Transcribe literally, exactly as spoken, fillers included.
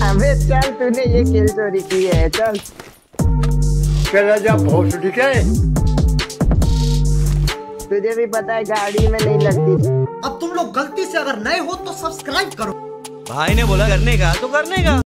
अबे चल, तूने ये किल चोरी की है, चल चला जा बहुत ठीक है। तुझे भी पता है गाड़ी में नहीं लगती। अब तुम लोग गलती से अगर नए हो तो सब्सक्राइब करो। भाई ने बोला करने का तो करने का।